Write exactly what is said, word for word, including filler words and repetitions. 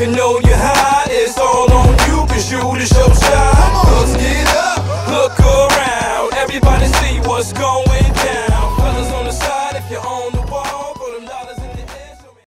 can know you're high. It's all on you, cause you the show child. Let's get up, look around, everybody see what's going on.